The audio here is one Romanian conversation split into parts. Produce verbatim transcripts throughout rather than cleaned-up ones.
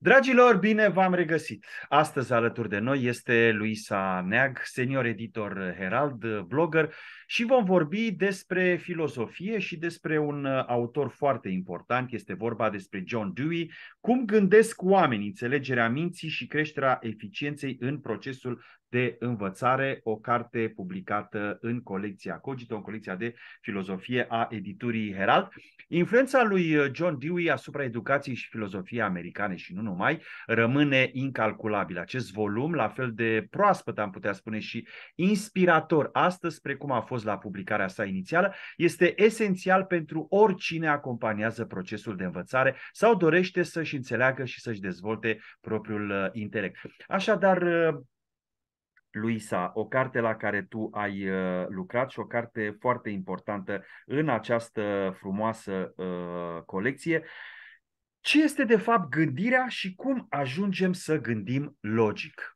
Dragilor, bine v-am regăsit! Astăzi alături de noi este Luisa Neag, senior editor Herald, blogger, și vom vorbi despre filozofie și despre un autor foarte important. Este vorba despre John Dewey, cum gândesc oamenii, înțelegerea minții și creșterea eficienței în procesul de învățare, o carte publicată în colecția Cogito, în colecția de filozofie a editurii Herald. Influența lui John Dewey asupra educației și filozofiei americane și nu numai rămâne incalculabil. Acest volum, la fel de proaspăt, am putea spune, și inspirator astăzi, precum a fost la publicarea sa inițială, este esențial pentru oricine acompaniază procesul de învățare sau dorește să-și înțeleagă și să-și dezvolte propriul intelect. Așadar, Luisa, o carte la care tu ai uh, lucrat și o carte foarte importantă în această frumoasă uh, colecție. Ce este de fapt gândirea și cum ajungem să gândim logic?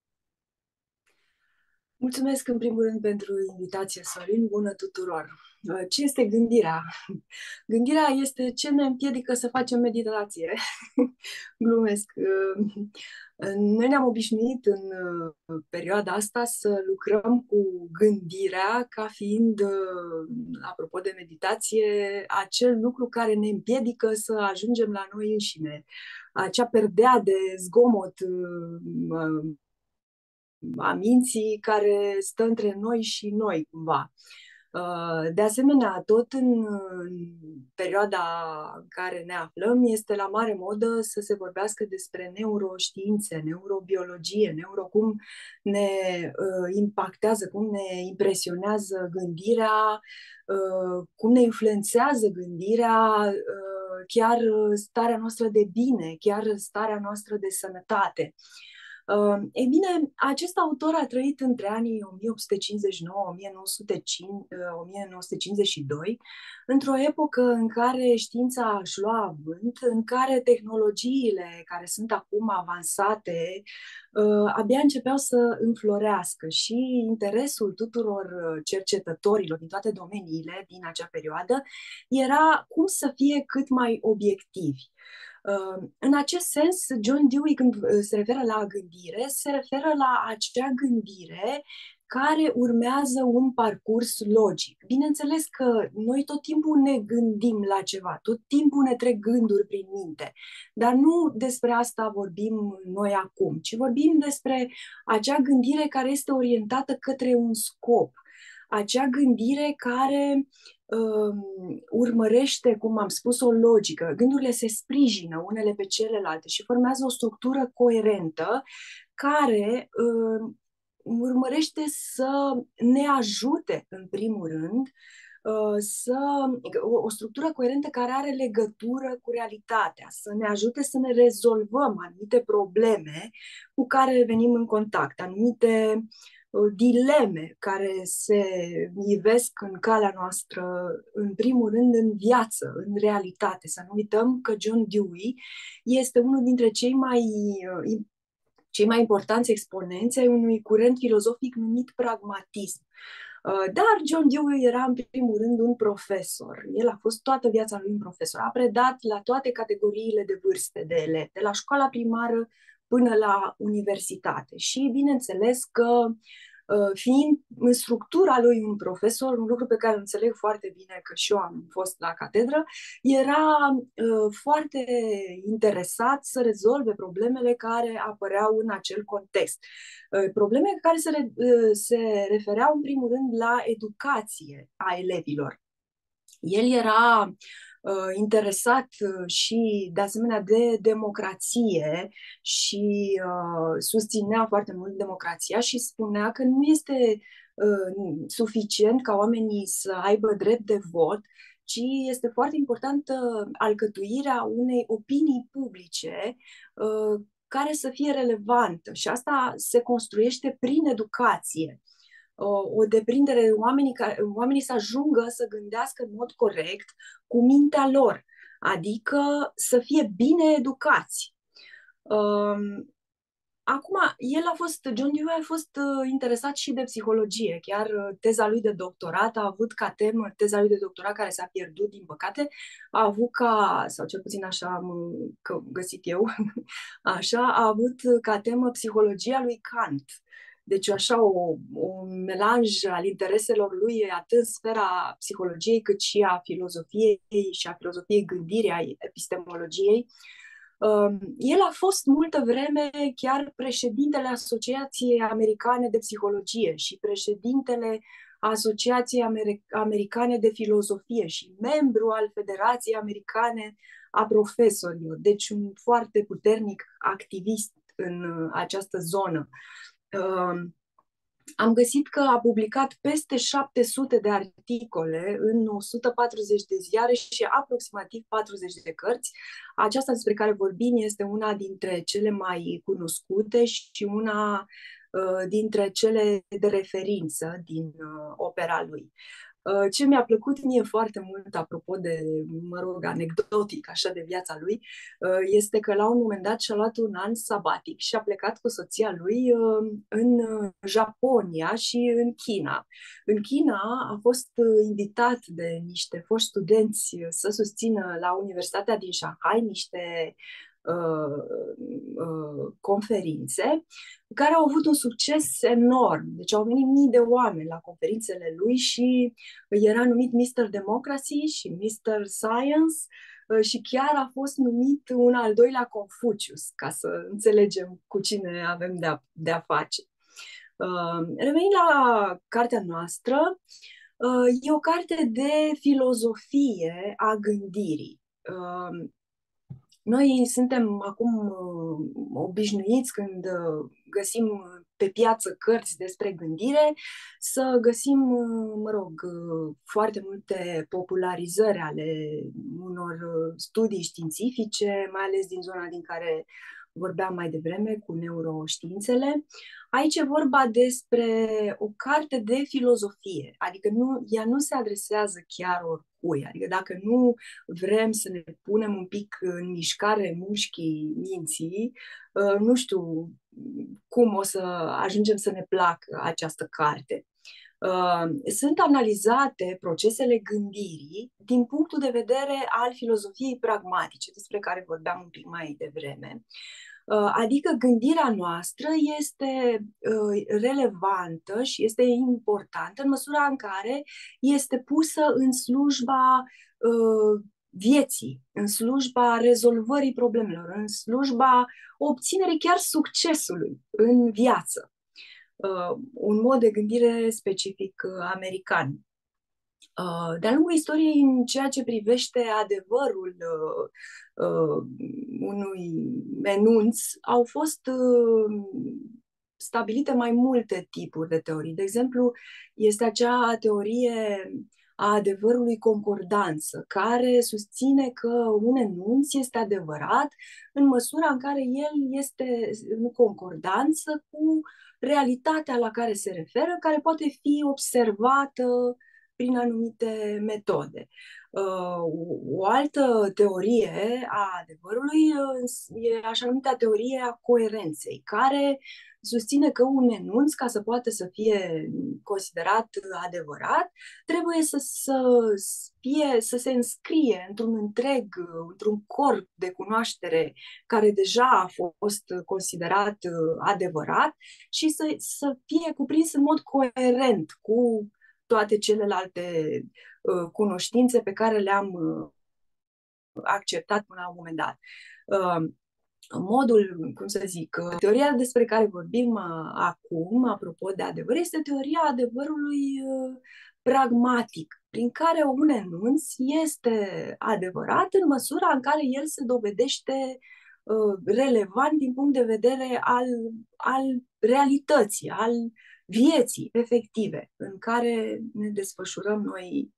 Mulțumesc în primul rând pentru invitație, Sorin. Bună tuturor! Ce este gândirea? Gândirea este ce ne împiedică să facem meditație. Glumesc. Noi ne-am obișnuit în perioada asta să lucrăm cu gândirea ca fiind, apropo de meditație, acel lucru care ne împiedică să ajungem la noi înșine. Acea perdea de zgomot a minții care stă între noi și noi, cumva. De asemenea, tot în perioada în care ne aflăm, este la mare modă să se vorbească despre neuroștiințe, neurobiologie, neuro, cum ne impactează, cum ne impresionează gândirea, cum ne influențează gândirea, chiar starea noastră de bine, chiar starea noastră de sănătate. Uh, ei bine, acest autor a trăit între anii o mie opt sute cincizeci și nouă - o mie nouă sute cincizeci și doi, într-o epocă în care știința își lua avânt, în care tehnologiile care sunt acum avansate uh, abia începeau să înflorească și interesul tuturor cercetătorilor din toate domeniile din acea perioadă era cum să fie cât mai obiectivi. În acest sens, John Dewey, când se referă la gândire, se referă la acea gândire care urmează un parcurs logic. Bineînțeles că noi tot timpul ne gândim la ceva, tot timpul ne trec gânduri prin minte, dar nu despre asta vorbim noi acum, ci vorbim despre acea gândire care este orientată către un scop, acea gândire care uh, urmărește, cum am spus, o logică. Gândurile se sprijină unele pe celelalte și formează o structură coerentă care uh, urmărește să ne ajute, în primul rând, uh, să, o, o structură coerentă care are legătură cu realitatea, să ne ajute să ne rezolvăm anumite probleme cu care venim în contact, anumite dileme care se ivesc în calea noastră, în primul rând în viață, în realitate. Să nu uităm că John Dewey este unul dintre cei mai, cei mai importanți exponenți ai unui curent filozofic numit pragmatism. Dar John Dewey era în primul rând un profesor. El a fost toată viața lui un profesor. A predat la toate categoriile de vârste de elevi, de la școala primară până la universitate. Și bineînțeles că, fiind în structura lui un profesor, un lucru pe care îl înțeleg foarte bine, că și eu am fost la catedră, era foarte interesat să rezolve problemele care apăreau în acel context. Probleme care se, re, se refereau în primul rând la educație a elevilor. El era uh, interesat și de asemenea de democrație și uh, susținea foarte mult democrația și spunea că nu este uh, suficient ca oamenii să aibă drept de vot, ci este foarte importantă alcătuirea unei opinii publice uh, care să fie relevantă și asta se construiește prin educație. O deprindere, oamenii, care, oamenii să ajungă să gândească în mod corect cu mintea lor, adică să fie bine educați. acum, el a fost, John Dewey a fost uh, interesat și de psihologie. Chiar uh, teza lui de doctorat a avut ca temă, teza lui de doctorat care s-a pierdut, din păcate, a avut ca, sau cel puțin așa am uh, că, găsit eu, așa, a avut ca temă psihologia lui Kant. Deci așa o, un melanj al intereselor lui atât în sfera psihologiei cât și a filozofiei și a filozofiei gândirii, a epistemologiei. El a fost multă vreme chiar președintele Asociației Americane de Psihologie și președintele Asociației Amer- Americane de Filozofie și membru al Federației Americane a Profesorilor. Deci un foarte puternic activist în această zonă. Am găsit că a publicat peste șapte sute de articole în o sută patruzeci de ziare și aproximativ patruzeci de cărți. Aceasta despre care vorbim este una dintre cele mai cunoscute și una uh, dintre cele de referință din uh, opera lui. Ce mi-a plăcut mie foarte mult, apropo de, mă rog, anecdotic, așa, de viața lui, este că la un moment dat și-a luat un an sabatic și a plecat cu soția lui în Japonia și în China. În China a fost invitat de niște foști studenți să susțină la Universitatea din Shanghai niște Uh, uh, conferințe care au avut un succes enorm. Deci au venit mii de oameni la conferințele lui și era numit mister Democracy și mister Science uh, și chiar a fost numit un al doilea Confucius, ca să înțelegem cu cine avem de-a, de-a face. Uh, revenind la cartea noastră, uh, e o carte de filozofie a gândirii. Uh, Noi suntem acum uh, obișnuiți când uh, găsim pe piață cărți despre gândire, să găsim, uh, mă rog, uh, foarte multe popularizări ale unor uh, studii științifice, mai ales din zona din care vorbeam mai devreme, cu neuroștiințele. Aici e vorba despre o carte de filozofie, adică nu, ea nu se adresează chiar oricui, adică dacă nu vrem să ne punem un pic în mișcare mușchii minții, nu știu cum o să ajungem să ne placă această carte. Sunt analizate procesele gândirii din punctul de vedere al filozofiei pragmatice, despre care vorbeam un pic mai devreme. Adică gândirea noastră este relevantă și este importantă în măsura în care este pusă în slujba vieții, în slujba rezolvării problemelor, în slujba obținerii chiar succesului în viață. Un mod de gândire specific american. De-a lungul istoriei, în ceea ce privește adevărul uh, uh, unui enunț, au fost uh, stabilite mai multe tipuri de teorii. De exemplu, este acea teorie a adevărului concordanță, care susține că un enunț este adevărat în măsura în care el este în concordanță cu realitatea la care se referă, care poate fi observată prin anumite metode. O altă teorie a adevărului e așa numită teorie a coerenței, care susține că un enunț, ca să poată să fie considerat adevărat, trebuie să, să, fie, să se înscrie într-un întreg, într-un corp de cunoaștere care deja a fost considerat adevărat și să, să fie cuprins în mod coerent cu toate celelalte uh, cunoștințe pe care le-am uh, acceptat până la un moment dat. Uh, modul, cum să zic, uh, teoria despre care vorbim uh, acum, apropo de adevăr, este teoria adevărului uh, pragmatic, prin care un enunț este adevărat în măsura în care el se dovedește uh, relevant din punct de vedere al, al realității, al vieții efective în care ne desfășurăm noi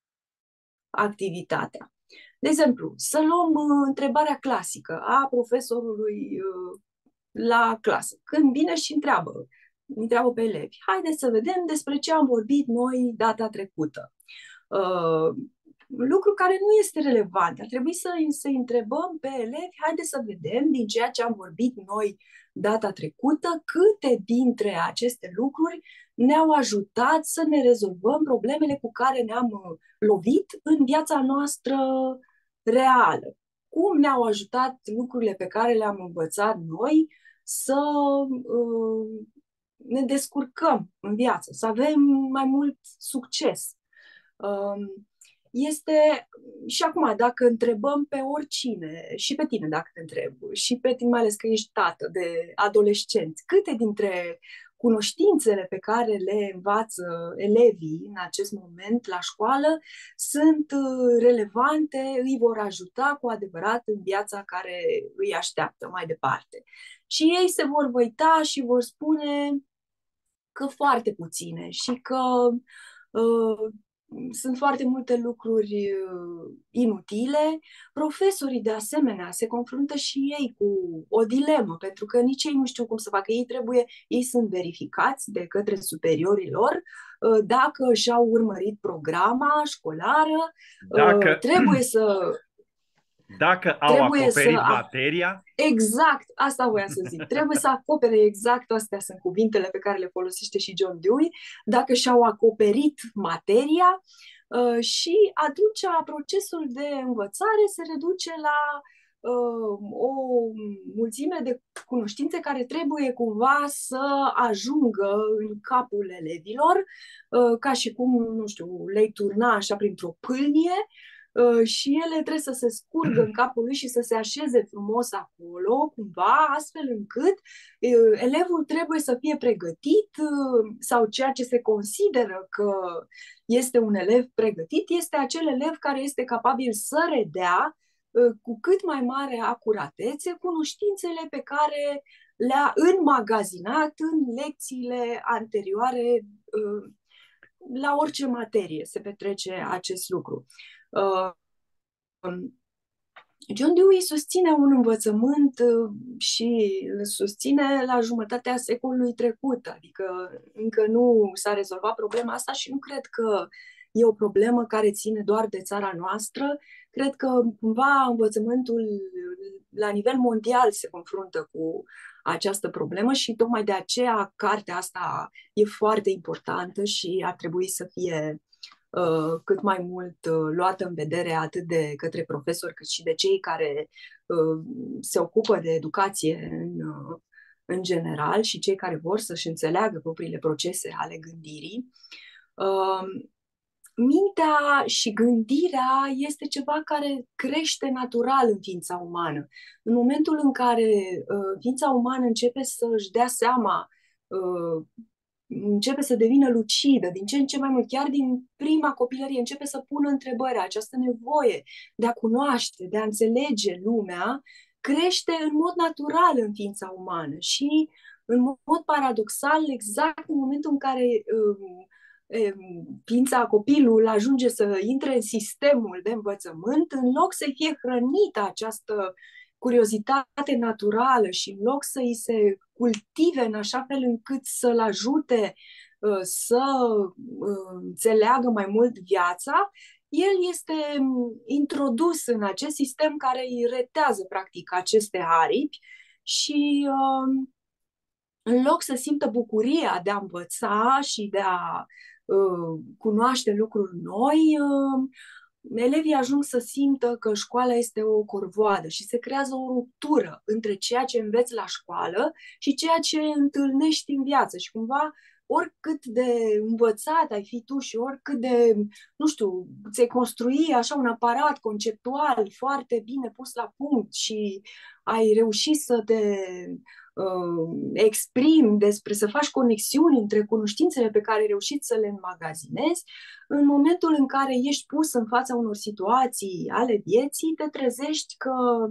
activitatea. De exemplu, să luăm uh, întrebarea clasică a profesorului uh, la clasă. Când vine și întreabă, întreabă pe elevi, haideți să vedem despre ce am vorbit noi data trecută. Uh, lucru care nu este relevant. Ar trebui să să întrebăm pe elevi, haide să vedem din ceea ce am vorbit noi data trecută, câte dintre aceste lucruri ne-au ajutat să ne rezolvăm problemele cu care ne-am lovit în viața noastră reală. Cum ne-au ajutat lucrurile pe care le-am învățat noi să uh, ne descurcăm în viață, să avem mai mult succes. Uh, Este, și acum, dacă întrebăm pe oricine, și pe tine dacă te întreb, și pe tine, mai ales că ești tată de adolescenți, câte dintre cunoștințele pe care le învață elevii în acest moment la școală sunt relevante, îi vor ajuta cu adevărat în viața care îi așteaptă mai departe. Și ei se vor uita și vor spune că foarte puține și că uh, sunt foarte multe lucruri inutile. Profesorii, de asemenea, se confruntă și ei cu o dilemă, pentru că nici ei nu știu cum să facă. Ei trebuie, ei sunt verificați de către superiorii lor dacă și-au urmărit programa școlară, Dacă, trebuie să... dacă au trebuie acoperit să... materia... Exact, asta voiam să zic. Trebuie să acopere exact, astea sunt cuvintele pe care le folosește și John Dewey, dacă și-au acoperit materia uh, și atunci procesul de învățare se reduce la uh, o mulțime de cunoștințe care trebuie cumva să ajungă în capul elevilor, uh, ca și cum, nu știu, le-ai turna așa printr-o pâlnie, și ele trebuie să se scurgă în capul lui și să se așeze frumos acolo, cumva, astfel încât uh, elevul trebuie să fie pregătit uh, sau ceea ce se consideră că este un elev pregătit, este acel elev care este capabil să redea uh, cu cât mai mare acuratețe cunoștințele pe care le-a înmagazinat în lecțiile anterioare. Uh, la orice materie se petrece acest lucru. Uh, John Dewey susține un învățământ uh, și îl susține la jumătatea secolului trecut, adică încă nu s-a rezolvat problema asta și nu cred că e o problemă care ține doar de țara noastră. Cred că cumva învățământul la nivel mondial se confruntă cu această problemă și tocmai de aceea cartea asta e foarte importantă și ar trebui să fie Uh, cât mai mult uh, luată în vedere atât de către profesori cât și de cei care uh, se ocupă de educație în, uh, în general și cei care vor să-și înțeleagă propriile procese ale gândirii. Uh, mintea și gândirea este ceva care crește natural în ființa umană. În momentul în care uh, ființa umană începe să-și dea seama, uh, începe să devină lucidă, din ce în ce mai mult, chiar din prima copilărie, începe să pună întrebări, această nevoie de a cunoaște, de a înțelege lumea, crește în mod natural în ființa umană și, în mod paradoxal, exact în momentul în care um, um, ființa, copilul ajunge să intre în sistemul de învățământ, în loc să-i fie hrănită această curiozitate naturală și în loc să îi se cultive în așa fel încât să-l ajute uh, să uh, înțeleagă mai mult viața, el este introdus în acest sistem care îi retează practic aceste aripi și uh, în loc să simtă bucuria de a învăța și de a uh, cunoaște lucruri noi, uh, elevii ajung să simtă că școala este o corvoadă și se creează o ruptură între ceea ce înveți la școală și ceea ce întâlnești în viață. Și cumva, oricât de învățat ai fi tu și oricât de, nu știu, ți-ai construi așa un aparat conceptual foarte bine pus la punct și ai reușit să te uh, exprimi despre, să faci conexiuni între cunoștințele pe care ai reușit să le înmagazinezi, în momentul în care ești pus în fața unor situații ale vieții, te trezești că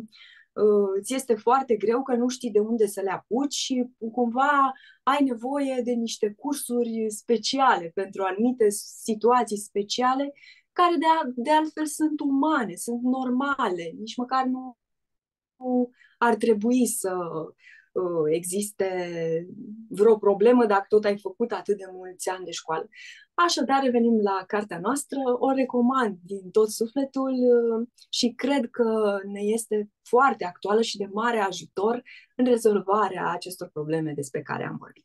uh, ți este foarte greu, că nu știi de unde să le apuci și cumva ai nevoie de niște cursuri speciale pentru anumite situații speciale care de, a, de altfel sunt umane, sunt normale, nici măcar nu ar trebui să existe vreo problemă dacă tot ai făcut atât de mulți ani de școală. Așadar, revenim la cartea noastră, o recomand din tot sufletul și cred că ne este foarte actuală și de mare ajutor în rezolvarea acestor probleme despre care am vorbit.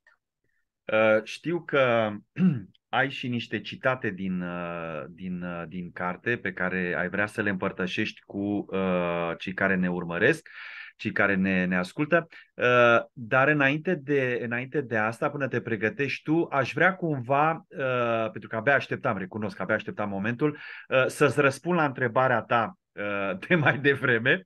Știu că ai și niște citate din, din, din carte pe care ai vrea să le împărtășești cu uh, cei care ne urmăresc, cei care ne, ne ascultă, uh, dar înainte de, înainte de asta, până te pregătești tu, aș vrea cumva, uh, pentru că abia așteptam, recunosc că abia așteptam momentul, uh, să-ți răspund la întrebarea ta de mai devreme,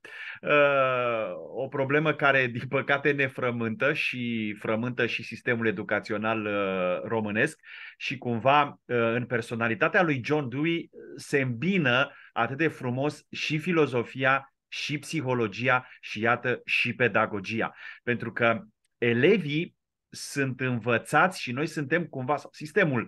o problemă care, din păcate, ne frământă și frământă și sistemul educațional românesc și cumva în personalitatea lui John Dewey se îmbină atât de frumos și filozofia, și psihologia și, iată, și pedagogia. Pentru că elevii sunt învățați și noi suntem cumva, sistemul,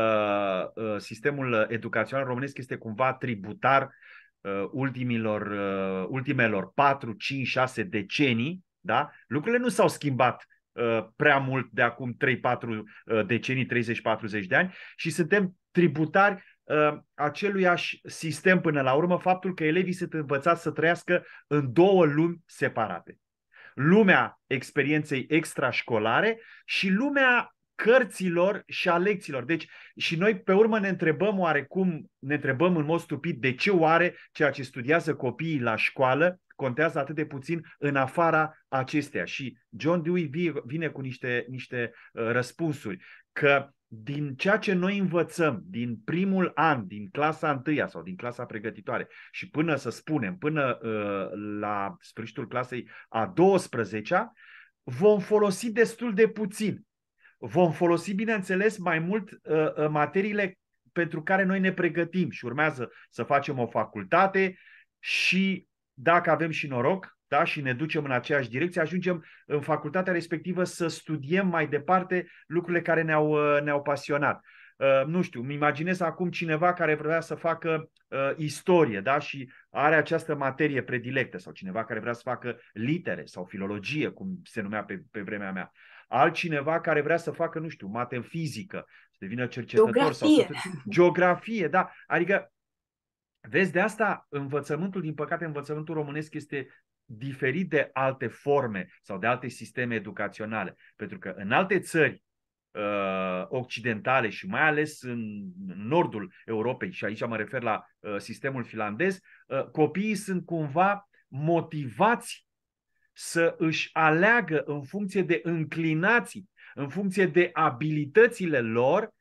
sistemul educațional românesc este cumva tributar ultimilor, ultimelor patru, cinci, șase decenii, da? Lucrurile nu s-au schimbat prea mult de acum trei patru decenii, treizeci patruzeci de ani și suntem tributari aceluiași sistem până la urmă, faptul că elevii sunt învățați să trăiască în două lumi separate. Lumea experienței extrașcolare și lumea cărților și a lecțiilor. Deci, și noi pe urmă ne întrebăm oarecum, ne întrebăm în mod stupid de ce oare ceea ce studiază copiii la școală contează atât de puțin în afara acesteia. Și John Dewey vine cu niște, niște uh, răspunsuri, că din ceea ce noi învățăm din primul an, din clasa întâia sau din clasa pregătitoare și până, să spunem, până uh, la sfârșitul clasei a douăsprezecea, vom folosi destul de puțin. Vom folosi, bineînțeles, mai mult uh, materiile pentru care noi ne pregătim și urmează să facem o facultate și, dacă avem și noroc, da, și ne ducem în aceeași direcție, ajungem în facultatea respectivă să studiem mai departe lucrurile care ne-au, uh, ne-au pasionat. Uh, nu știu, îmi imaginez acum cineva care vrea să facă uh, istorie, da, și are această materie predilectă, sau cineva care vrea să facă litere sau filologie, cum se numea pe, pe vremea mea. Altcineva care vrea să facă, nu știu, mate în fizică, să devină cercetător. Geografie. Sau să... Geografie, da. Adică, vezi, de asta învățământul, din păcate, învățământul românesc este diferit de alte forme sau de alte sisteme educaționale. Pentru că în alte țări uh, occidentale și mai ales în nordul Europei, și aici mă refer la uh, sistemul finlandez, uh, copiii sunt cumva motivați să își aleagă în funcție de înclinații, în funcție de abilitățile lor,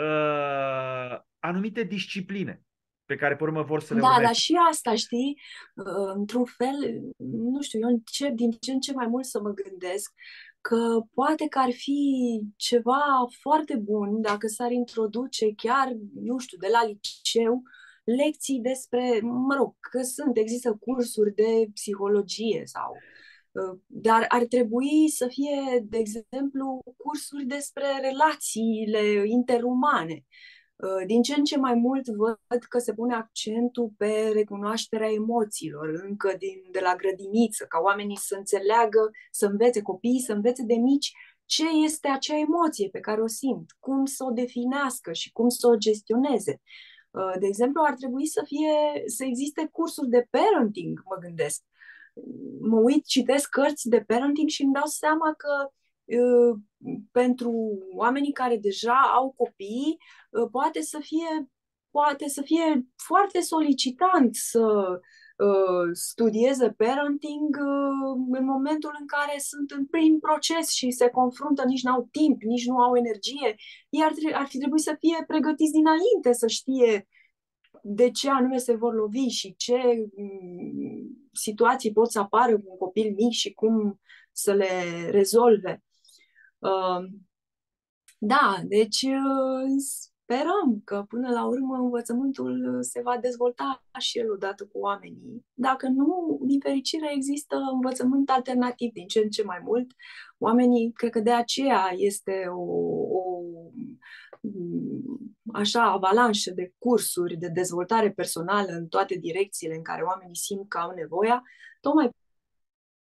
uh, anumite discipline pe care, pe urmă, vor să le Da, urmeze. dar și asta, știi, într-un fel, nu știu, eu încep din ce în ce mai mult să mă gândesc că poate că ar fi ceva foarte bun dacă s-ar introduce chiar, nu știu, de la liceu, lecții despre, mă rog, că sunt, există cursuri de psihologie sau... Dar ar trebui să fie, de exemplu, cursuri despre relațiile interumane. Din ce în ce mai mult văd că se pune accentul pe recunoașterea emoțiilor, încă din, de la grădiniță, ca oamenii să înțeleagă, să învețe copiii, să învețe de mici ce este acea emoție pe care o simt, cum să o definească și cum să o gestioneze. De exemplu, ar trebui să fie, să existe cursuri de parenting, mă gândesc. Mă uit, citesc cărți de parenting și îmi dau seama că pentru oamenii care deja au copii, poate să fie, poate să fie foarte solicitant să studieze parenting în momentul în care sunt în prim proces și se confruntă, nici n-au timp, nici nu au energie. Ei ar, ar fi trebuit să fie pregătiți dinainte, să știe de ce anume se vor lovi și ce situații pot să apară cu un copil mic și cum să le rezolve. Da, deci sperăm că până la urmă învățământul se va dezvolta și el odată cu oamenii. Dacă nu, din fericire există învățământ alternativ din ce în ce mai mult. Oamenii, cred că de aceea este o, o așa avalanșă de cursuri de dezvoltare personală în toate direcțiile în care oamenii simt că au nevoia, tocmai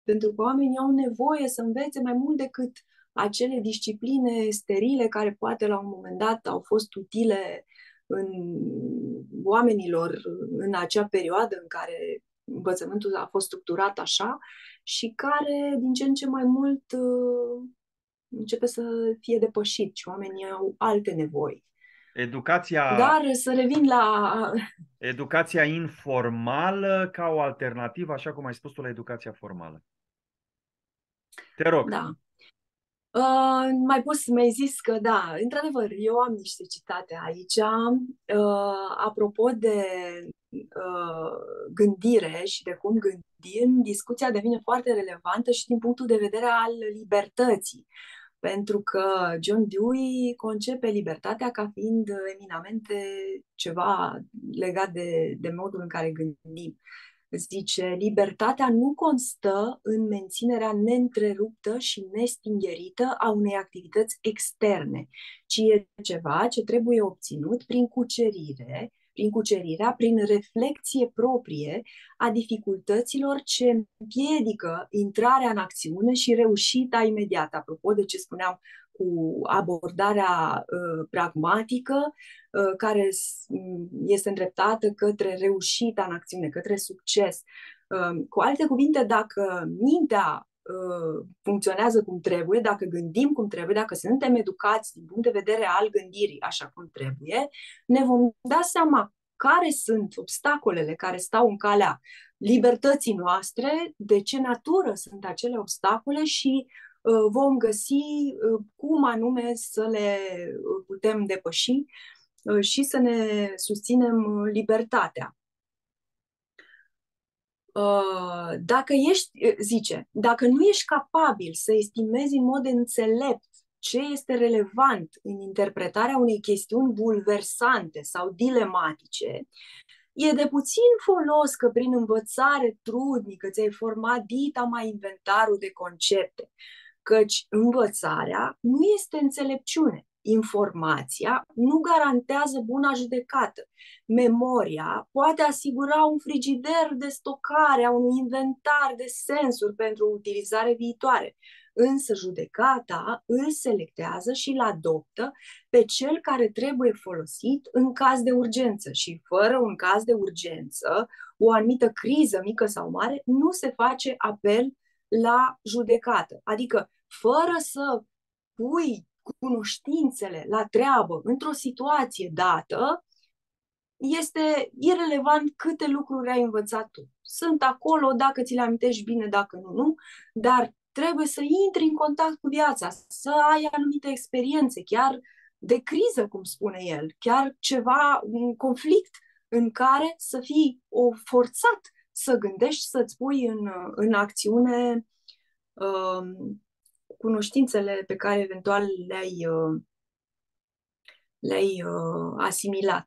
pentru că oamenii au nevoie să învețe mai mult decât acele discipline sterile care poate la un moment dat au fost utile în oamenilor în acea perioadă în care învățământul a fost structurat așa și care din ce în ce mai mult începe să fie depășit și oamenii au alte nevoi. Educația, Dar să revin la... educația informală ca o alternativă, așa cum ai spus tu, la educația formală. Te rog. Da. Uh, mai pus, mi-ai zis că da, într-adevăr, eu am niște citate aici. Uh, apropo de uh, gândire și de cum gândim, discuția devine foarte relevantă și din punctul de vedere al libertății. Pentru că John Dewey concepe libertatea ca fiind eminamente ceva legat de, de modul în care gândim. Zice, libertatea nu constă în menținerea neîntreruptă și nestingherită a unei activități externe, ci e ceva ce trebuie obținut prin cucerire, prin cucerirea, prin reflexie proprie a dificultăților ce împiedică intrarea în acțiune și reușita imediată. Apropo de ce spuneam cu abordarea uh, pragmatică, uh, care este îndreptată către reușita în acțiune, către succes. Uh, cu alte cuvinte, dacă mintea uh, funcționează cum trebuie, dacă gândim cum trebuie, dacă suntem educați din punct de vedere al gândirii așa cum trebuie, ne vom da seama care sunt obstacolele care stau în calea libertății noastre, de ce natură sunt acele obstacole și vom găsi cum anume să le putem depăși și să ne susținem libertatea. Dacă ești, zice, dacă nu ești capabil să estimezi în mod înțelept ce este relevant în interpretarea unei chestiuni bulversante sau dilematice, e de puțin folos că prin învățare trudnică ți-ai format dita mai inventarul de concepte, căci învățarea nu este înțelepciune. Informația nu garantează buna judecată. Memoria poate asigura un frigider de stocare a unui inventar de sensuri pentru utilizare viitoare. Însă judecata îl selectează și îl adoptă pe cel care trebuie folosit în caz de urgență și fără un caz de urgență, o anumită criză mică sau mare, nu se face apel la judecată. Adică fără să pui cunoștințele la treabă într-o situație dată, este irelevant câte lucruri ai învățat tu. Sunt acolo dacă ți le amintești bine, dacă nu, nu, dar trebuie să intri în contact cu viața, să ai anumite experiențe, chiar de criză, cum spune el, chiar ceva, un conflict în care să fii o forțat să gândești, să-ți pui în, în acțiune uh, cunoștințele pe care eventual le-ai, uh, le-ai uh, asimilat.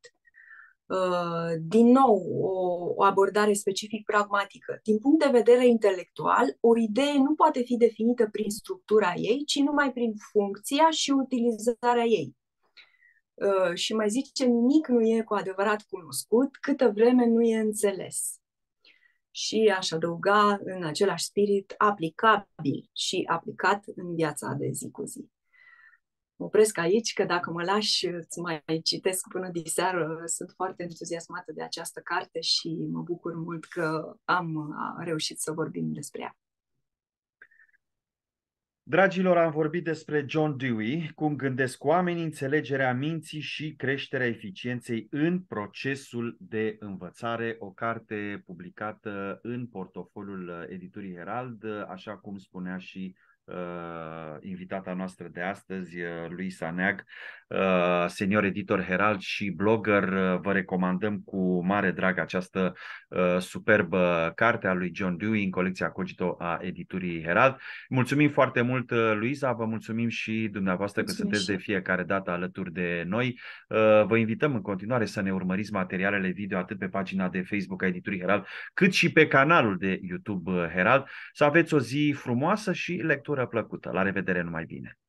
Uh, din nou, o, o abordare specific pragmatică. Din punct de vedere intelectual, o idee nu poate fi definită prin structura ei, ci numai prin funcția și utilizarea ei. Uh, și mai zice, nimic nu e cu adevărat cunoscut câtă vreme nu e înțeles. Și aș adăuga în același spirit aplicabil și aplicat în viața de zi cu zi. Mă opresc aici, că dacă mă lași, îți mai citesc până diseară. Sunt foarte entuziasmată de această carte și mă bucur mult că am reușit să vorbim despre ea. Dragilor, am vorbit despre John Dewey, cum gândesc oamenii, înțelegerea minții și creșterea eficienței în procesul de învățare, o carte publicată în portofoliul editurii Herald, așa cum spunea și Uh, invitata noastră de astăzi, uh, Luisa Neag, uh, senior editor Herald și blogger. Uh, vă recomandăm cu mare drag această uh, superbă carte a lui John Dewey în colecția Cogito a editurii Herald. Mulțumim foarte mult, uh, Luisa, vă mulțumim și dumneavoastră mulțumim că sunteți și de fiecare dată alături de noi. Uh, vă invităm în continuare să ne urmăriți materialele video atât pe pagina de Facebook a editurii Herald, cât și pe canalul de YouTube Herald. Să aveți o zi frumoasă și lectură plăcută. La revedere, numai bine!